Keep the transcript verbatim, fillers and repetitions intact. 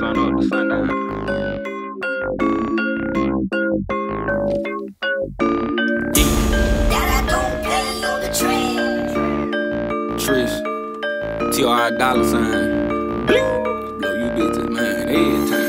sun up to sundown. That I don't play on the train. Trish, T R I dollar sign. Blow you bitches, man, every time.